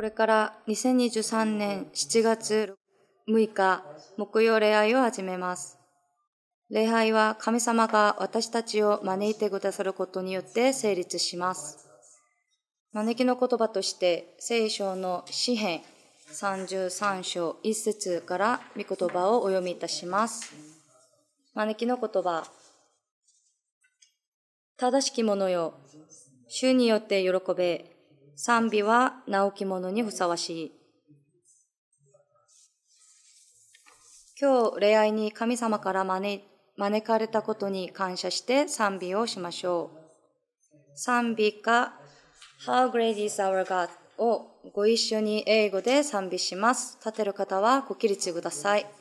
これから2023年7月6日木曜礼拝を始めます。礼拝は神様が私たちを招いてくださることによって成立します。招きの言葉として聖書の詩編33章1節から御言葉をお読みいたします。招きの言葉。正しき者よ、主によって喜べ。賛美は直き者にふさわしい。今日、礼拝に神様から招かれたことに感謝して賛美をしましょう。賛美歌 How Great is Our God をご一緒に英語で賛美します。立てる方はご起立ください。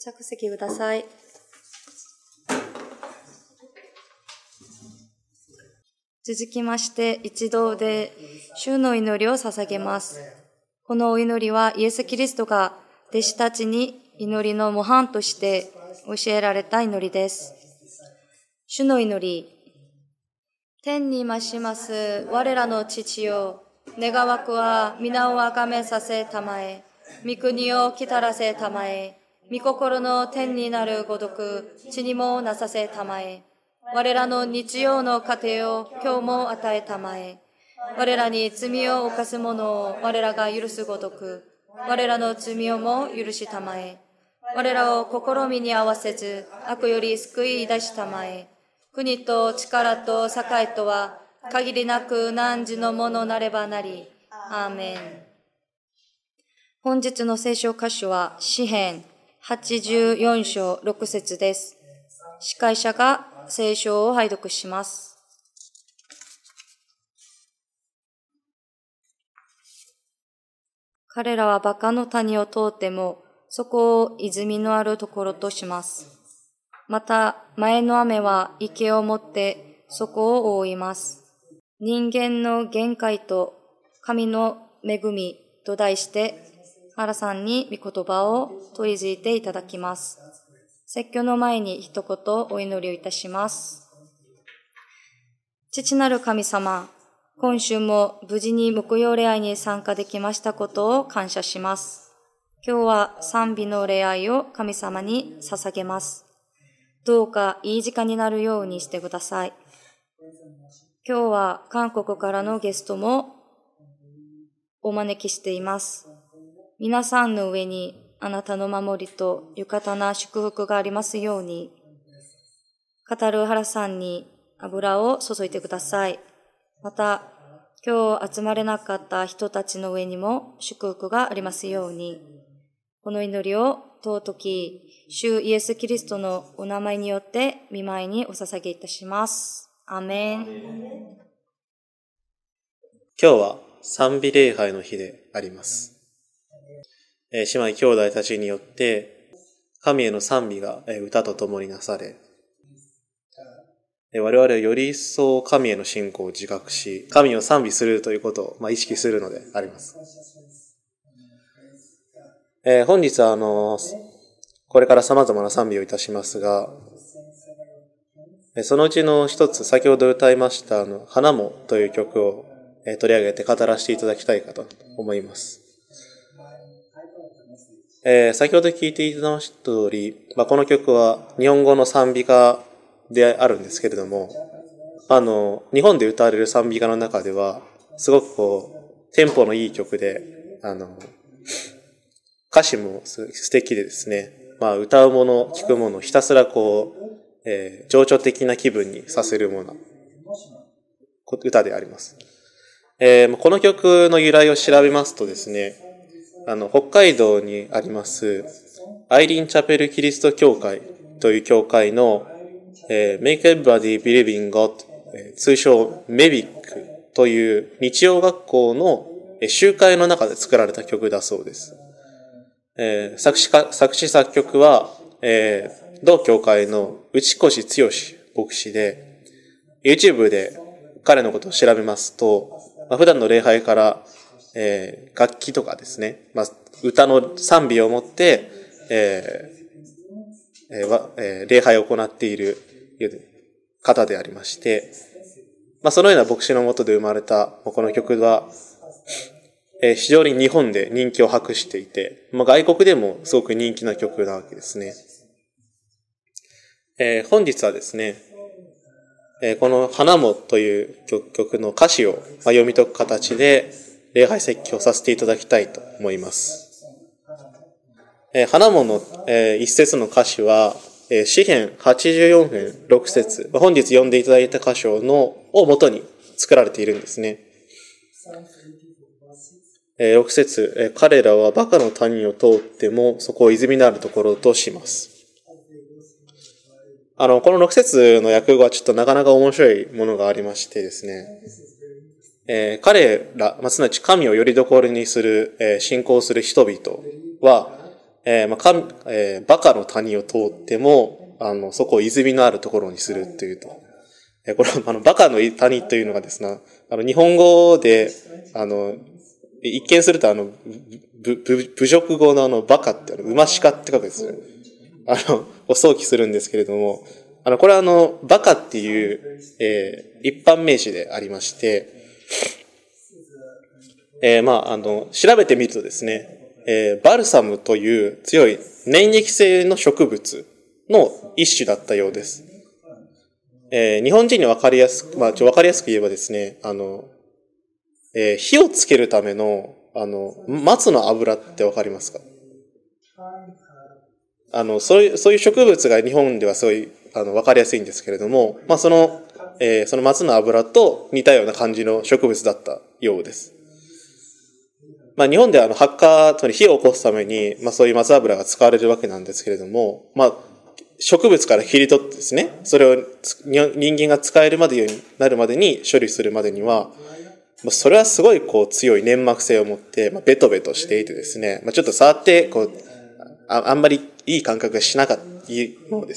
着席ください。続きまして、一同で主の祈りを捧げます。このお祈りはイエス・キリストが弟子たちに祈りの模範として教えられた祈りです。主の祈り。天に増します我らの父よ、願わくは皆をあがめさせたまえ、御国を来たらせたまえ、御心の天になるごとく地にもなさせたまえ、我らの日曜の糧を今日も与えたまえ、我らに罪を犯す者を我らが許すごとく、我らの罪をも許したまえ、我らを試みに合わせず悪より救い出したまえ、国と力と栄とは限りなく汝のものなればなり。アーメン。本日の聖書箇所は詩編84章6節です。司会者が聖書を拝読します。彼らはバカの谷を通っても、そこを泉のあるところとします。また、前の雨は池を持ってそこを覆います。人間の限界と神の恵みと題して、原さんに御言葉を取り付いていただきます。説教の前に一言お祈りをいたします。父なる神様、今週も無事に木曜礼拝に参加できましたことを感謝します。今日は賛美の礼拝を神様に捧げます。どうかいい時間になるようにしてください。今日は韓国からのゲストもお招きしています。皆さんの上にあなたの守りと豊かな祝福がありますように、語る原さんに油を注いでください。また、今日集まれなかった人たちの上にも祝福がありますように、この祈りを尊き主イエス・キリストのお名前によって御前にお捧げいたします。アーメン。 今日は賛美礼拝の日であります。姉妹兄弟たちによって神への賛美が歌とともになされ、我々はより一層神への信仰を自覚し、神を賛美するということを意識するのであります。本日はこれから様々な賛美をいたしますが、そのうちの一つ、先ほど歌いました花もという曲を取り上げて語らせていただきたいかと思います。先ほど聞いていただきました通り、この曲は日本語の賛美歌であるんですけれども、日本で歌われる賛美歌の中では、すごくテンポのいい曲で、歌詞も素敵でですね、歌うもの、聴くもの、ひたすら情緒的な気分にさせるもの、歌であります。この曲の由来を調べますとですね、北海道にあります、アイリンチャペルキリスト教会という教会の、Make Everybody Believe in God、通称メビックという日曜学校の集会の中で作られた曲だそうです。作詞作曲は、同教会の内越剛牧師で、YouTube で彼のことを調べますと、普段の礼拝から、楽器とかですね、歌の賛美をもって、礼拝を行っている方でありまして、そのような牧師のもとで生まれたこの曲は、非常に日本で人気を博していて、外国でもすごく人気な曲なわけですね。本日はですね、この花もという曲の歌詞を読み解く形で礼拝説教させていただきたいと思います。花もの一節の歌詞は、詩編84編6節、本日読んでいただいた箇所を元に作られているんですね。6節、彼らはバカの谷を通ってもそこを泉のあるところとします。この6節の訳語はちょっとなかなか面白いものがありましてですね、彼ら、すなわち神をよりどころにする、信仰する人々は、 バカの谷を通っても、そこを泉のあるところにするというと。これバカの谷というのがですね、日本語で、一見すると侮辱語のバカって馬鹿って書くんですよ。想起するんですけれども、これはバカっていう、一般名詞でありまして、調べてみるとですね、バルサムという強い粘液性の植物の一種だったようです。日本人にわかりやすく言えばですね、火をつけるための、松の油ってわかりますか？そういう植物が日本ではすごい、わかりやすいんですけれども、その松の油と似たような感じの植物だったようです。日本では発火、火を起こすために、そういう松油が使われるわけなんですけれども、植物から切り取ってですね、それを人間が使えるまでになるまでに処理するまでには、それはすごい強い粘膜性を持って、ベトベトしていてですね、ちょっと触って、あんまりいい感覚がしなかったものです。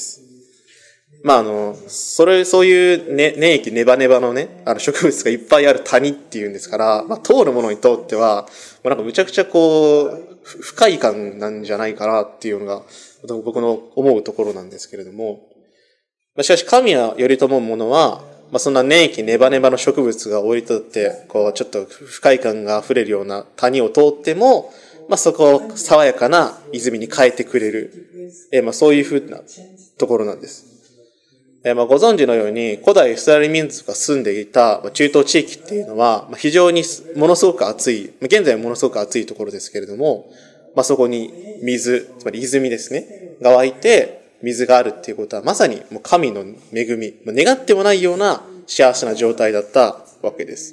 そういう粘液ネバネバのね、植物がいっぱいある谷っていうんですから、通るものにとっては、むちゃくちゃ不快感なんじゃないかなっていうのが、僕の思うところなんですけれども、しかし神谷頼朝者は、そんな粘液ネバネバの植物が降り立って、ちょっと不快感が溢れるような谷を通っても、そこを爽やかな泉に変えてくれる、そういうふうなところなんです。ご存知のように、古代イスラエル民族が住んでいた中東地域っていうのは、非常にものすごく暑い、現在はものすごく暑いところですけれども、そこに水、つまり泉ですね、が湧いて、水があるっていうことは、まさにもう神の恵み、願ってもないような幸せな状態だったわけです。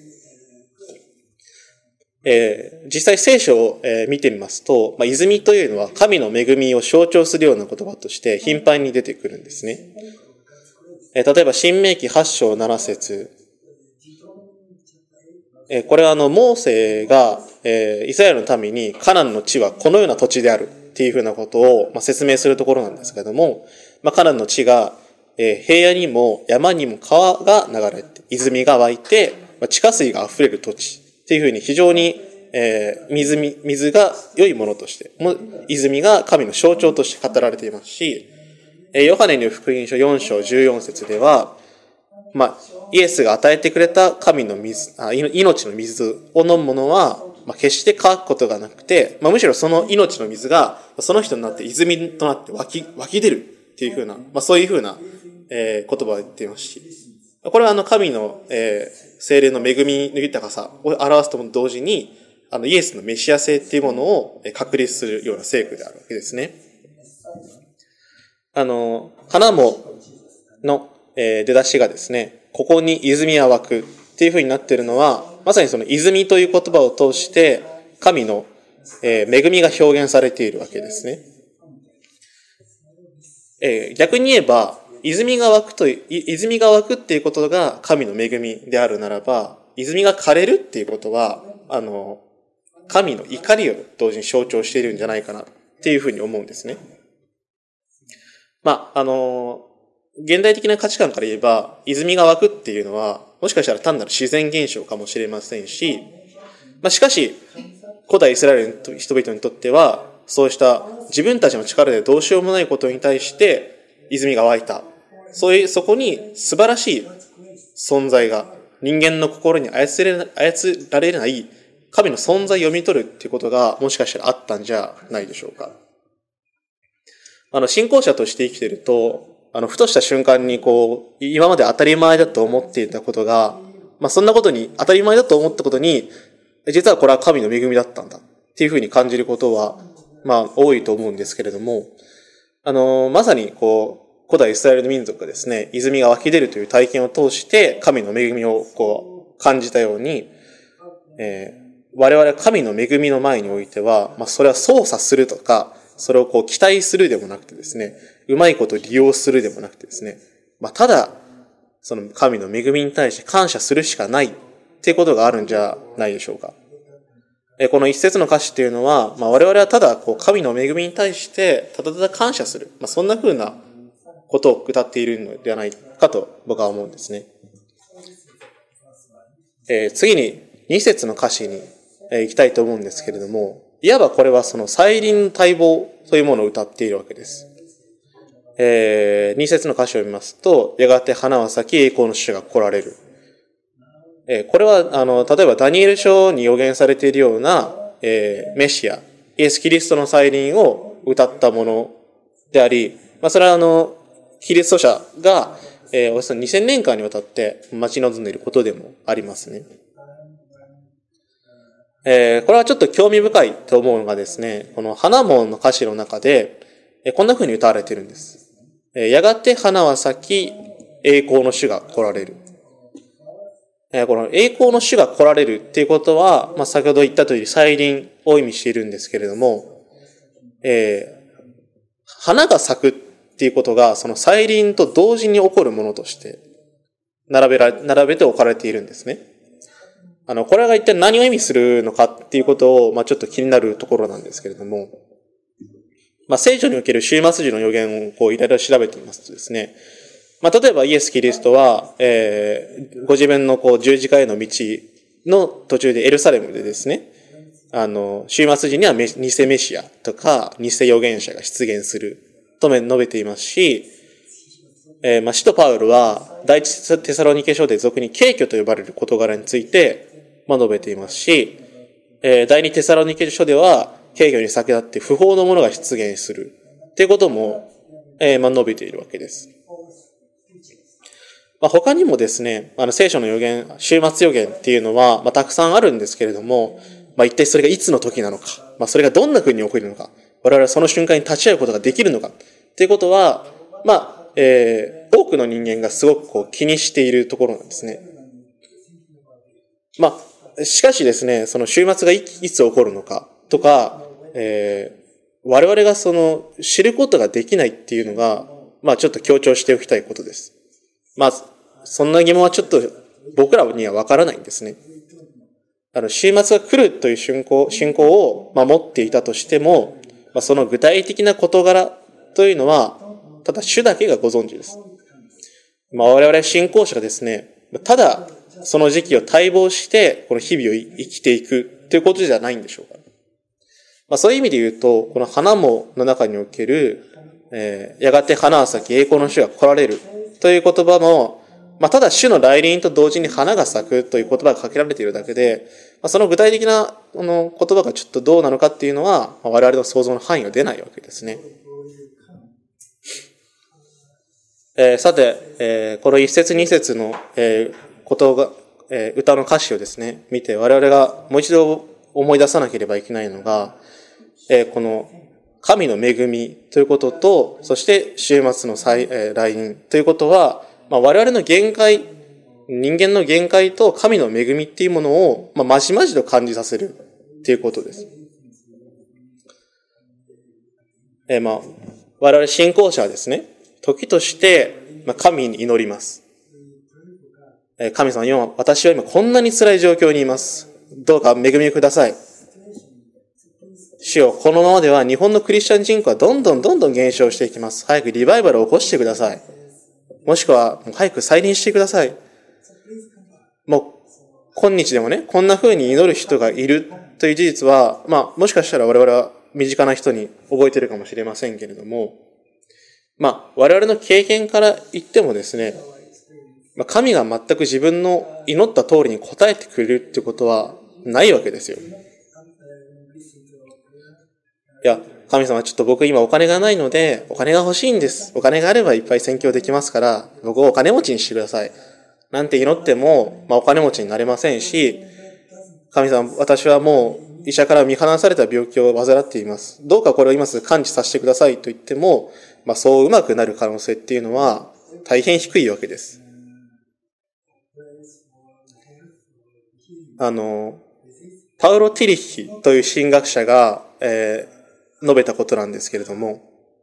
実際聖書を見てみますと、泉というのは神の恵みを象徴するような言葉として頻繁に出てくるんですね。例えば、申命記8章7節。これはモーセがイスラエルの民にカナンの地はこのような土地であるっていうふうなことを説明するところなんですけれども、カナンの地が平野にも山にも川が流れて、泉が湧いて、地下水が溢れる土地っていうふうに非常に水が良いものとして、泉が神の象徴として語られていますし、ヨハネの福音書4章14節では、イエスが与えてくれた神の水、命の水を飲む者は、決して乾くことがなくて、むしろその命の水がその人になって泉となって湧き出るっていうふうな、そういうふうな、言葉を言っていますし、これは神の、聖霊の恵みの豊かさを表すとも同時に、イエスのメシア性っていうものを確立するような聖句であるわけですね。花もの、出だしがですね、ここに泉は湧くっていう風になっているのは、まさにその泉という言葉を通して神の、恵みが表現されているわけですね。逆に言えば、泉が湧くっていうことが神の恵みであるならば、泉が枯れるっていうことは、神の怒りを同時に象徴しているんじゃないかなっていうふうに思うんですね。現代的な価値観から言えば、泉が湧くっていうのは、もしかしたら単なる自然現象かもしれませんし、しかし、古代イスラエルの人々にとっては、そうした自分たちの力でどうしようもないことに対して泉が湧いた。そこに素晴らしい存在が、人間の心に操られない神の存在を読み取るっていうことが、もしかしたらあったんじゃないでしょうか。信仰者として生きていると、ふとした瞬間に今まで当たり前だと思っていたことが、そんなことに、当たり前だと思ったことに、実はこれは神の恵みだったんだっていうふうに感じることは、多いと思うんですけれども、まさに古代イスラエルの民族がですね、泉が湧き出るという体験を通して神の恵みを感じたように、我々は神の恵みの前においては、それは操作するとか、それを期待するでもなくてですね、うまいこと利用するでもなくてですね、ただ、その神の恵みに対して感謝するしかないっていうことがあるんじゃないでしょうか。 この一節の歌詞っていうのは、我々はただ神の恵みに対してただただ感謝する、そんな風なことを歌っているのではないかと僕は思うんですね。次に二節の歌詞に行きたいと思うんですけれども、いわばこれはその再臨の待望というものを歌っているわけです。二節の歌詞を見ますと、やがて花は咲き栄光の主が来られる。これは例えばダニエル書に予言されているような、メシア、イエス・キリストの再臨を歌ったものであり、それはキリスト者が、およそ2000年間にわたって待ち望んでいることでもありますね。これはちょっと興味深いと思うのがですね、この花門の歌詞の中で、こんな風に歌われているんです。やがて花は咲き、栄光の主が来られる。この栄光の主が来られるっていうことは、先ほど言ったとおり再臨を意味しているんですけれども、花が咲くっていうことが、その再臨と同時に起こるものとして、並べて置かれているんですね。これが一体何を意味するのかっていうことを、ちょっと気になるところなんですけれども、聖書における終末時の予言をいろいろ調べてみますとですね、例えばイエス・キリストは、ご自分の十字架への道の途中でエルサレムでですね、終末時には偽メシアとか偽預言者が出現すると述べていますし、使徒パウロは第一テサロニケ書で俗に軽挙と呼ばれる事柄について述べていますし、第二テサロニケ書では軽挙に先立って不法のものが出現するということも、述べているわけです。他にもですね、聖書の予言、終末予言っていうのは、たくさんあるんですけれども、一体それがいつの時なのか、それがどんな風に起こるのか、我々はその瞬間に立ち会うことができるのか、っていうことは、多くの人間がすごく気にしているところなんですね。しかしですね、その終末がいつ起こるのかとか、我々が知ることができないっていうのが、ちょっと強調しておきたいことです。そんな疑問はちょっと僕らにはわからないんですね。終末が来るという信仰を持っていたとしても、その具体的な事柄というのは、ただ主だけがご存知です。我々信仰者がですね、ただその時期を待望して、この日々を生きていくということじゃないんでしょうか。そういう意味で言うと、この花門の中における、やがて花は咲き栄光の主が来られるという言葉も、ただ主の来臨と同時に花が咲くという言葉がかけられているだけで、その具体的な言葉がちょっとどうなのかっていうのは、我々の想像の範囲が出ないわけですね。さて、この一節二節の、歌の歌詞をですね、見て我々がもう一度思い出さなければいけないのが、この神の恵みということと、そして終末の来臨ということは、我々の限界、人間の限界と神の恵みっていうものを、まじまじと感じさせるっていうことです。我々信仰者はですね、時として神に祈ります。神様、私は今こんなに辛い状況にいます。どうか恵みをください。主よ、このままでは日本のクリスチャン人口はどんどん減少していきます。早くリバイバルを起こしてください。もしくは、早く再臨してください。今日でもね、こんな風に祈る人がいるという事実は、もしかしたら我々は身近な人に覚えているかもしれませんけれども、我々の経験から言ってもですね、神が全く自分の祈った通りに応えてくれるってことはないわけですよ。いや、神様ちょっと僕今お金がないので、お金が欲しいんです。お金があればいっぱい宣教できますから、僕をお金持ちにしてください。なんて祈っても、お金持ちになれませんし、神様、私はもう医者から見放された病気を患っています。どうかこれを今すぐ完治させてくださいと言っても、そううまくなる可能性っていうのは大変低いわけです。パウロ・ティリヒという神学者が、述べたことなんですけれども、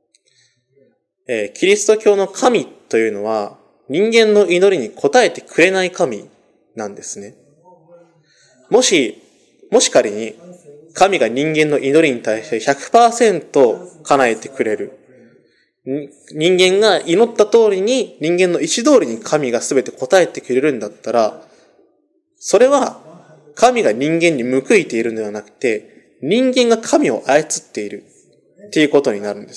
キリスト教の神というのは人間の祈りに応えてくれない神なんですね。もしもし仮に神が人間の祈りに対して 100% 叶えてくれる。人間が祈った通りに、人間の意思通りに神が全て答えてくれるんだったら、それは神が人間に報いているのではなくて、人間が神を操っているっていうことになるんです。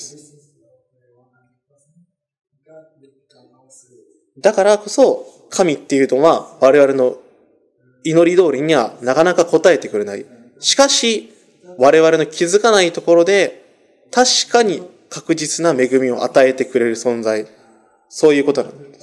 だからこそ、神っていうのは我々の祈り通りにはなかなか答えてくれない。しかし、我々の気づかないところで、確かに確実な恵みを与えてくれる存在。そういうことなんです。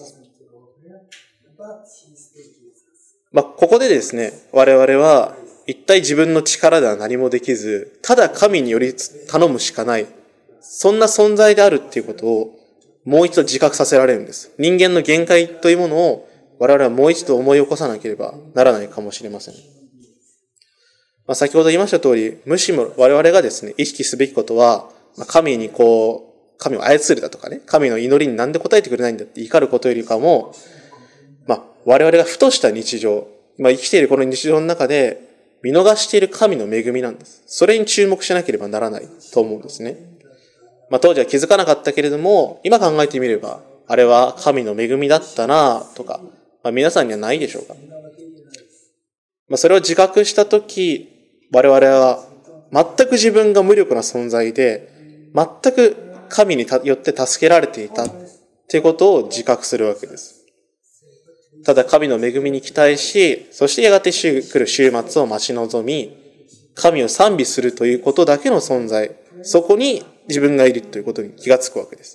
ここでですね、我々は一体自分の力では何もできず、ただ神により頼むしかない。そんな存在であるっていうことをもう一度自覚させられるんです。人間の限界というものを我々はもう一度思い起こさなければならないかもしれません。先ほど言いました通り、むしろ我々がですね、意識すべきことは、神を操るだとかね、神の祈りになんで答えてくれないんだって怒ることよりかも、我々がふとした日常、生きているこの日常の中で見逃している神の恵みなんです。それに注目しなければならないと思うんですね。当時は気づかなかったけれども、今考えてみれば、あれは神の恵みだったなとか、皆さんにはないでしょうか。それを自覚したとき、我々は全く自分が無力な存在で、全く神によって助けられていたということを自覚するわけです。ただ神の恵みに期待し、そしてやがて来る週末を待ち望み、神を賛美するということだけの存在、そこに自分がいるということに気がつくわけです。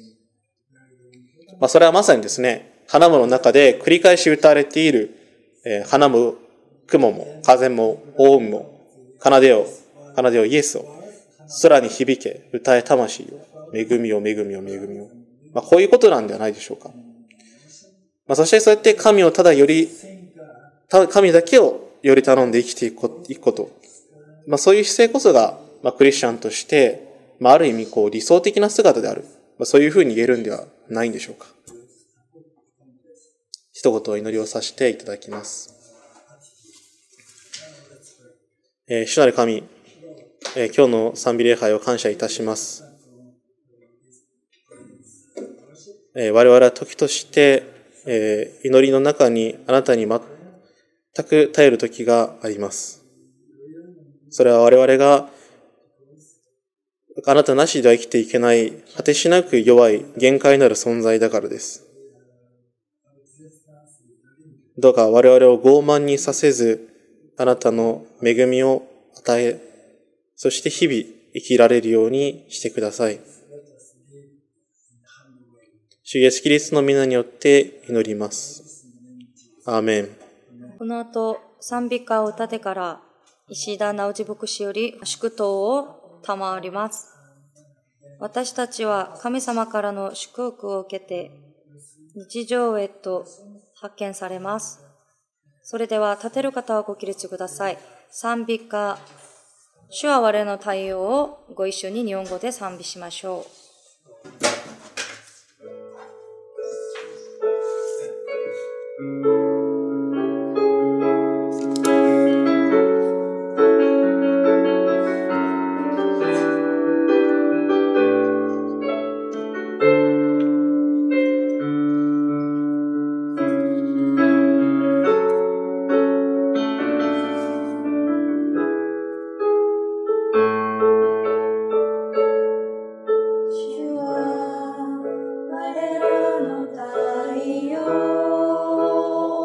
それはまさにですね、花舞の中で繰り返し歌われている、花も雲も風も大海も奏でよイエスを空に響け歌え魂よ恵みよ恵みよ恵みよ、こういうことなんではないでしょうか。そしてそうやって神だけをより頼んで生きていくこと、そういう姿勢こそが、クリスチャンとして、ある意味理想的な姿である、そういうふうに言えるんではないんでしょうか。一言祈りをさせていただきます。主なる神、今日の賛美礼拝を感謝いたします。我々は時として祈りの中にあなたに全く頼る時があります。それは我々があなたなしでは生きていけない果てしなく弱い限界のある存在だからです。どうか我々を傲慢にさせず、あなたの恵みを与え、そして日々生きられるようにしてください。主イエスキリストの皆によって祈ります。アーメン。 この後、賛美歌を歌ってから、石田直次牧師より祝祷を賜ります。私たちは神様からの祝福を受けて、日常へと発見されます。それでは、立てる方はご起立ください。賛美歌、主は我の太陽をご一緒に日本語で賛美しましょう。 我らの太陽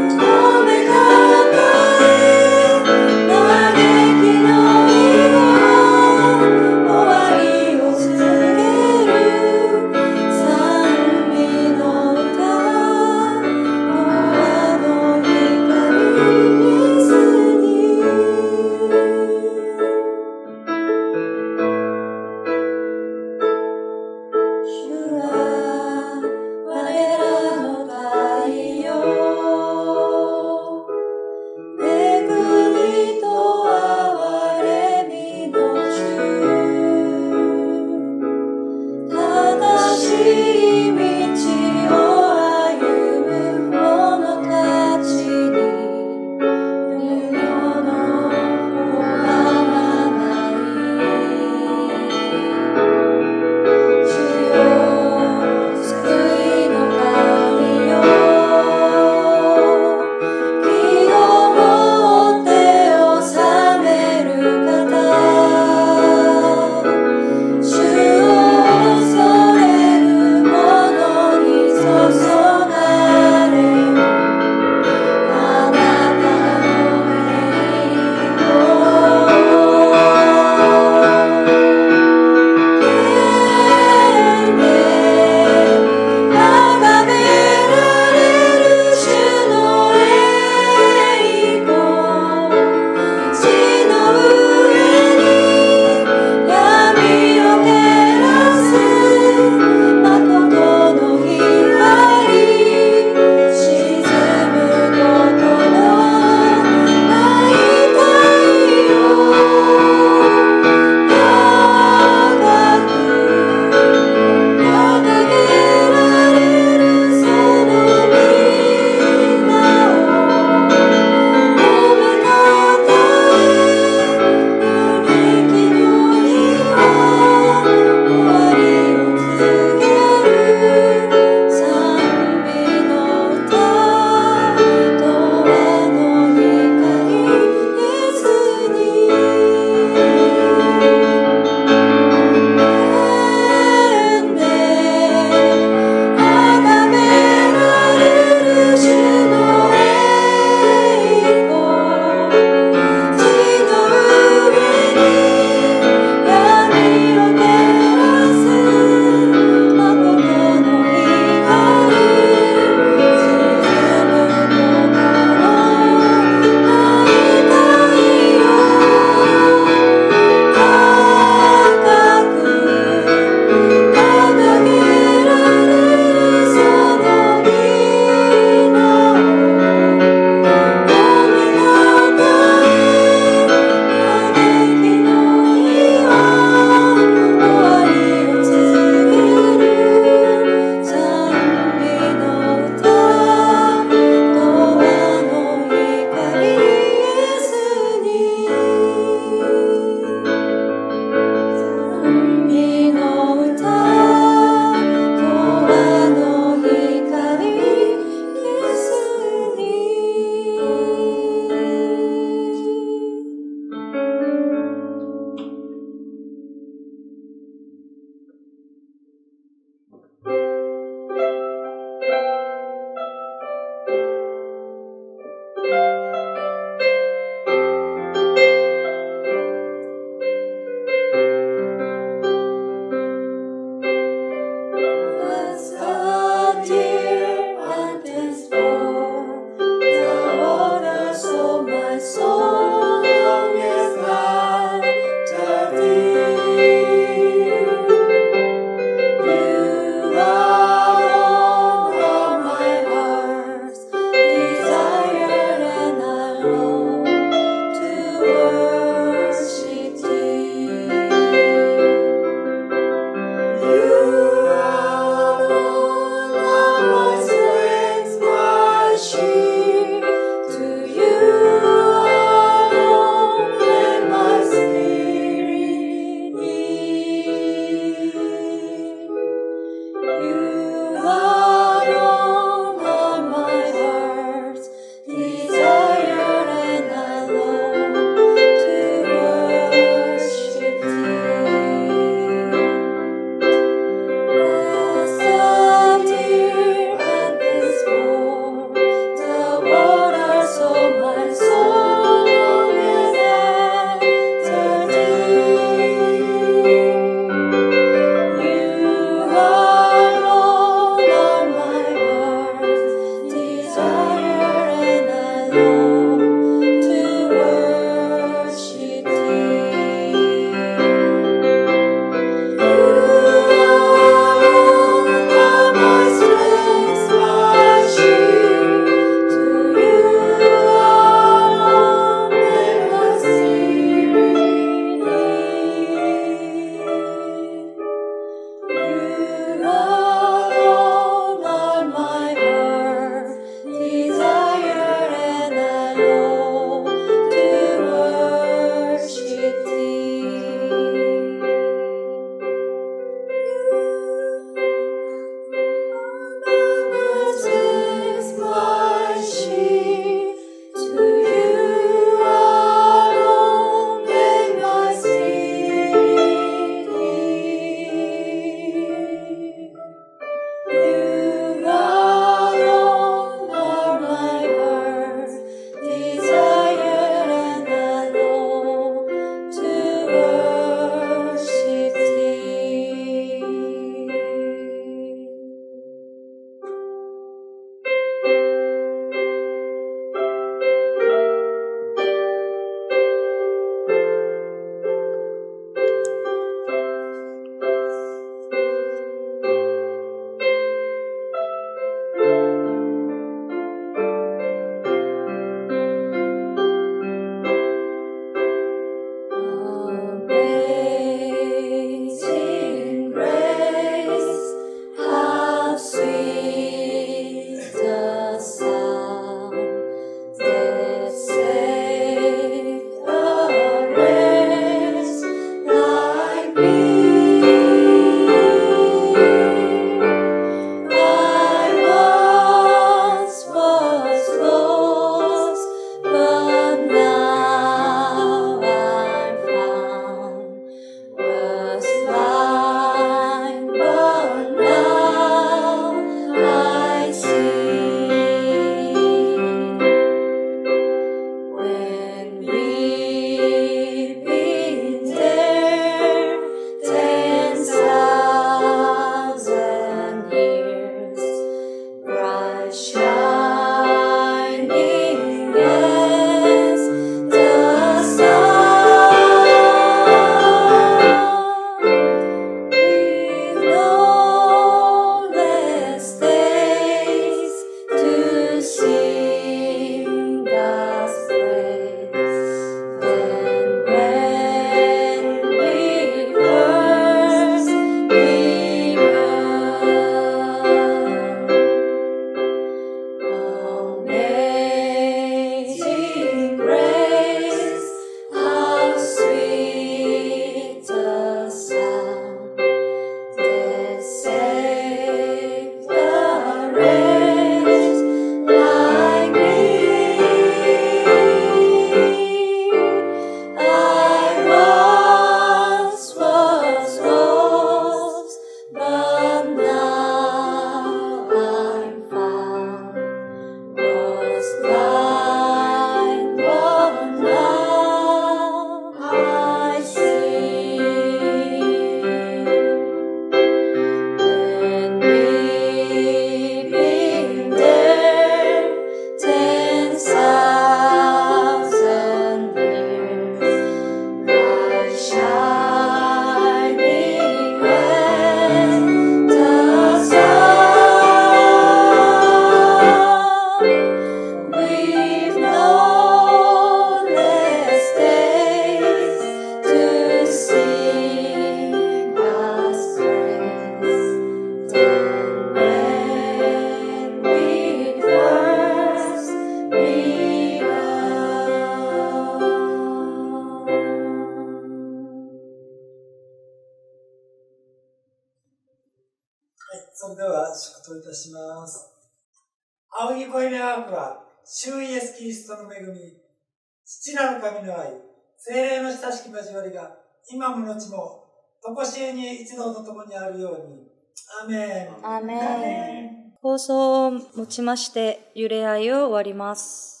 それでは祝祷いたします。仰ぎ声願わくは、主イエスキリストの恵み、父なる神の愛、聖霊の親しき交わりが、今も後も、とこしえに一同と共にあるように。アーメン。 アーメン。放送をもちまして、揺れ合いを終わります。